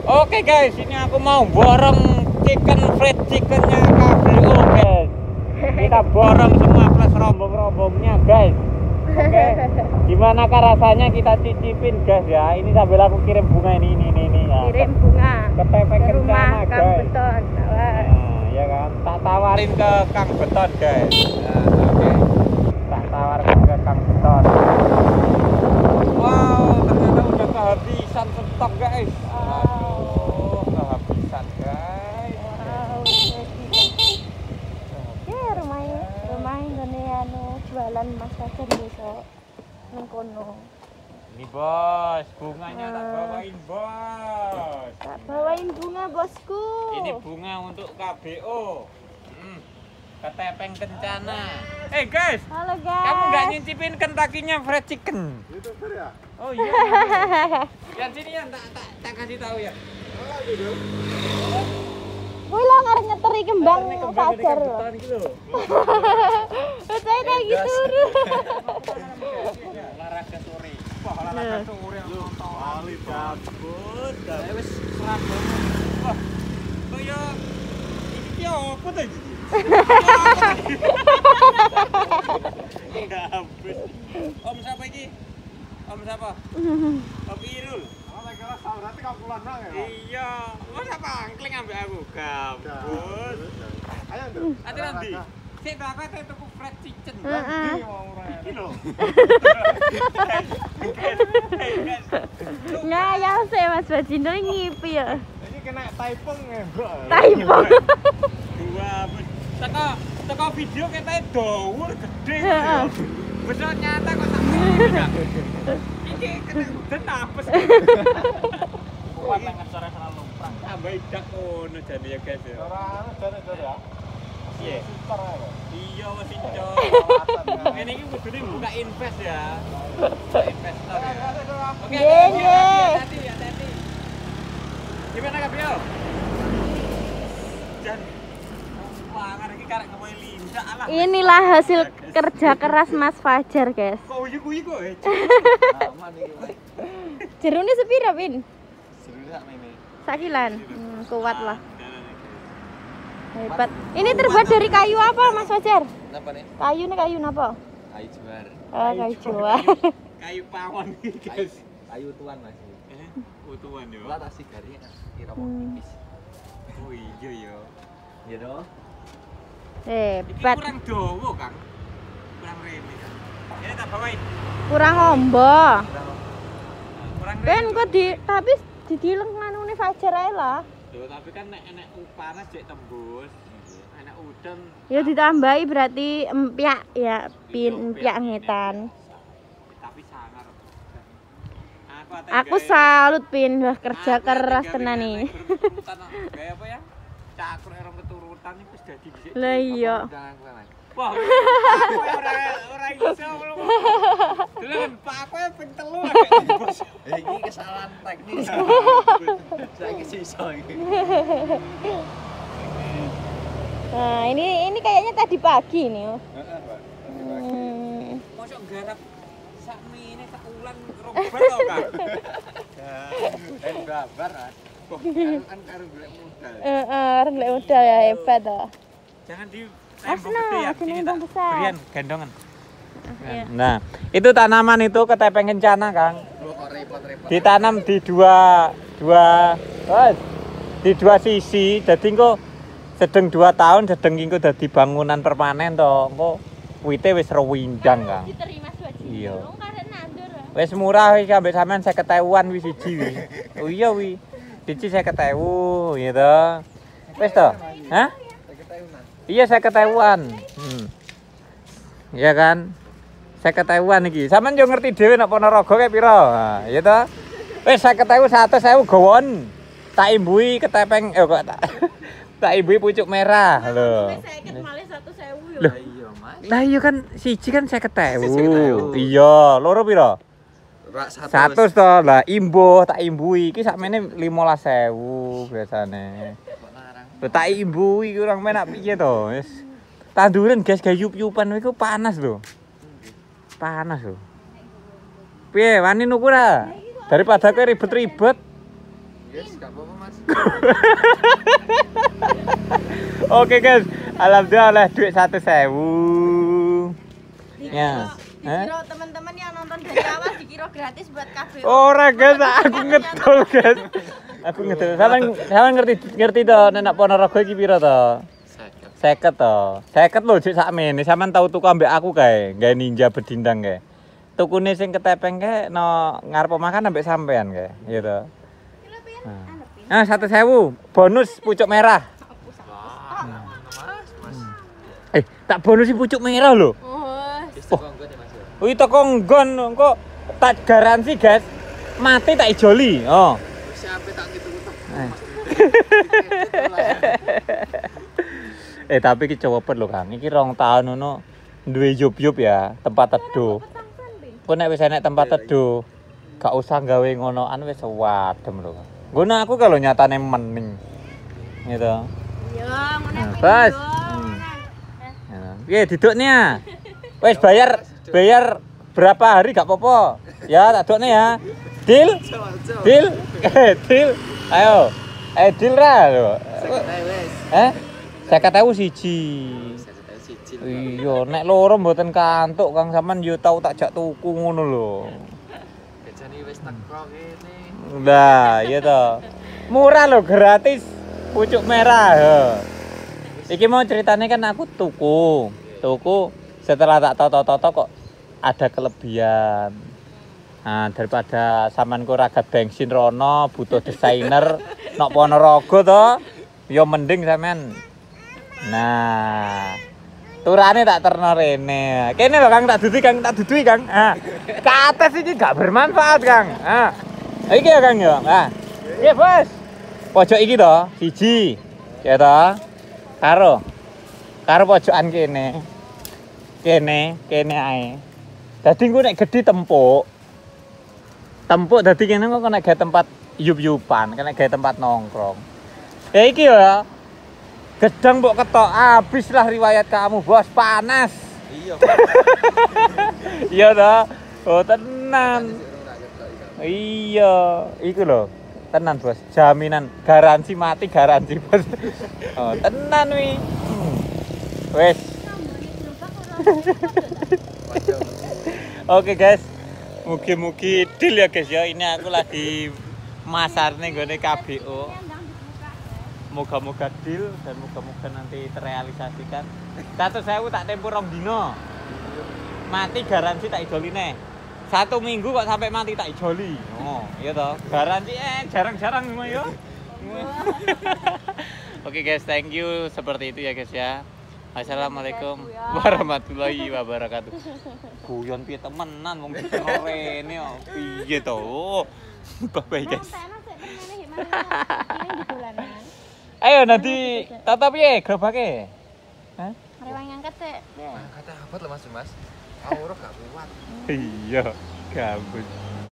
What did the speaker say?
Oke guys, ini aku mau borong fried chickennya KBO guys. Kita borong semua plus rombong-rombongnya guys. Oke, gimana rasanya kita cicipin guys ya. Ini sambil aku kirim bunga ini ya. Kirim bunga ke Tepeng Kencana Kang guys. Beton. Nah, ya kan, tak tawarin ke Kang Beton guys. Nah, oke, tak tawarin ke Kang Beton. Wow, ternyata udah kehabisan stok guys. Aduh, kehabisan guys. Wow, ya rumah ini anu jualan Mas Fajar besok nang kono. Ini bos, bunganya tak bawain bos. Tak bawain bunga bosku. Ini bunga untuk KBO. Ke Tepeng Kencana. Guys, Halo guys. kamu nggak nyicipin Kentucky-nya fried chicken? YouTuber ya? Oh iya. Yang sini ya, tak kasih tahu ya. Wih lo ngarep nyeteri kembang Fajar lo. Saya kayak gitu. Olahraga sore. Wah, olahraga sore yang nonton. Kali cabut. Wis serang banget. Wah. Kaya iki opo to iki? Habis. Om siapa iki? Om siapa? Om Irul. Kalau berarti kampulan bang ya? Iya. Masa pangkling ambek aku? Gabus. Ayo Nduk. Ati nanti. Sik to aku tuku fried chicken. Heeh. Iki lho. Ngayal sih Mas Bajindro ngipi ya. Ini kena typing ya bro. Typing. Dua teko video ketane dawur gede. Heeh. Bener nyata kok tak enggak. Iki kena udan apes. Kuat nang sore sana lumprah. Tambah idak ngono jane ya guys ya. Ora jane ya. Iya. Super ya. Iya wis incok. Ini iki kudune buka invest ya. Buka investor ya. Oke, hati-hati. Gimana KBO? Jan. Wangan iki karek kowe lindak alah. Inilah hasil kerja keras Mas Fajar, guys. Kok uyu-uyu kok. Aman iki. Jerune sepira, Pin? Jerune sak mene. Sakilan. Kuat lah. Hebat. Ini terbuat dari kayu apa, Mas Fajar? Napa nih? Kayu apa? Kayu juar. Oh, kayu juar. Kayu pawon iki, guys. Kayu tuan mas. Utuhan yo. Lah tak sigari kira mau tipis. Oh iya ya. Iya dong. Iki Hebat. kurang dawa, Kang. Kurang rene kan. Ini tak bawain. Kurang ombo. Kurang Ben rene. kok tapi didileng nganune Fajar ae lah. Loh, tapi kan nek panas jek tembus. Enak udan. Ya ditambahi berarti empyak ya, Pin, empyak ngetan. Tapi sangar. Aku salut Pin, wah kerja keras tenan nih. Kayak apa ya? Cakur orang keturutan iki wis dadi dhisik. Lah iya. Wah. Ora iso lho. Delan Pak aku ping 3 bos. Iki kesalahan teknis. Saiki iso iki. Nah, ini kayaknya tadi pagi nih. Heeh, Pak. Mosok garap sak mene sak ulan robat to, Kang. Dan babar Mas. Kan karo golek modal. Relek modal ya hebat toh. Jangan di Asno, tembok gede ya. ada Sini nembong tak besar. berian gendongan. Iya. Nah, itu tanaman itu ke Tepeng Kencana, Kang. Lu kok repot-repot. Ditanam di dua sisi. Jadi engko sedeng 2 tahun sedeng engko dadi bangunan permanen to. Engko wite wis rewindang, Kang. Diterima Bajindro. Iya. Karena nandur. Wis murah wis ambek sampean 50.000-an wis siji wi. Oh iya wi. Siji 50.000 ya to. Wis to? Hah? Iya 50.000-an. Iya kan? 50.000-an iki. Sampeyan yo ngerti dhewe nek Ponorogo kae pira. Nah, ya to. Wis 50.000 100.000 gawon. Tak imbui ke Tepeng kok tak imbui pucuk merah lho. Saya malih 100.000 Loh. Iya, Mas. Lah iya kan siji kan 50.000. Iya, loro pira? Rak 100 to. Lah imbuh tak imbui iki sakmene 15.000 biasane. Kok larang. Lho tak imbui iki urang menak piye to? Wis. Tanduran guys gayup-yupan iku panas lho. Panas lho. Piye wani nuku ra? Daripada kowe ribet-ribet. Yes, gak apa-apa mas. Oke guys, alhamdulillah oleh duit 1.000. Ya. Dikira teman-teman yang nonton dari awal dikira gratis buat KBO. Ora guys, aku ngedol guys. Aku ngedol. Sampeyan ngerti to nek Ponorogo iki piro to? 50 to. 50 lho jek sakmene. Sampeyan tau tuku ambek aku kae, gawe ninja bedindang kae. Tukune sing ketepeng kae no ngarep makan ambek sampean kae, ya to. Nah, 1.000 bonus pucuk merah. Tak bonusi pucuk merah lho. Wih toko nggon engko tak garansi guys. Mati tak ijoli. Oh. Siapa tak gitu Tapi iki cowok lho Kang. Iki 2 tahun ngono duwe yup-yup ya, tempat teduh. Ku nek wis enek tempat teduh, gak usah gawe ngonoan wis wadem lho. Ngono aku kalau nyatane mening. Gitu. Iya, ngono. Bos. Piye diduknya? Wis bayar berapa hari gak apa-apa. Ya, tak dukne ya. Deal? Deal? Deal. Ayo. Deal ra lho. 50.000 siji. Iya, nek loro mboten kantuk Kang sampean yo tau tak jak tuku ngono lho. Bejane wis teko kene. Nah, iya to. Murah lho, gratis. Pucuk merah. Iki mau ceritanya kan aku tuku setelah tak toto kok ada kelebihan. Nah, daripada samanku ragat bensin rono butuh desainer nok Ponorogo to, yo mending sampean. Nah, turane tak terno rene. Kene lho Kang tak dudui Kang. Ke atas iki gak bermanfaat Kang. Iki ya Kang yo. Iya Bos. Pojok iki to, siji. Ya to. Karo pojokan kene ae. Dadi engko nek gedhi tempuk dadi kene kok nek gawe tempat yup-yupan, nek gawe tempat nongkrong. Ya iki ya. Gedang mbok ketok habislah riwayat kamu, Bos, panas. Iya. Iya ta? Oh, tenan. Iya, iku lho. Tenan Bos, jaminan garansi mati garansi Bos. Oh, tenan wi. Wes. Oke guys. Mugi-mugi deal ya guys ya. Ini aku lagi masarne nggone KBO. Moga-moga deal dan moga-moga nanti terrealisasikan. 1.000 tak tempo 2 dino. Mati garansi tak ijoline. 1 minggu kok sampai mati tak ijoli. Oh, iya toh. Garansi jarang-jarang semua yo. Oke guys, thank you. Seperti itu ya guys ya. Assalamualaikum warahmatullahi wabarakatuh. Guyon piye temenan wong rene kok. Piye to? Bye bye guys. Ayo nanti tata piye gerobake? Hah? Rewang ngangkat sik. Kata apa lho Mas? Aura gak kuat. Iya, gabut.